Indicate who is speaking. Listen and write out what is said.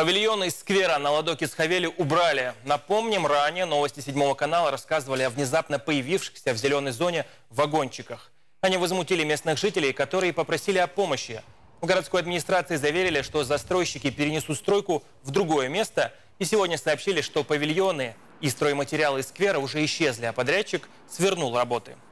Speaker 1: Павильоны из сквера на Ладоке-Схавели убрали. Напомним, ранее новости 7 канала рассказывали о внезапно появившихся в зеленой зоне вагончиках. Они возмутили местных жителей, которые попросили о помощи. В городской администрации заверили, что застройщики перенесут стройку в другое место. И сегодня сообщили, что павильоны и стройматериалы из сквера уже исчезли, а подрядчик свернул работы.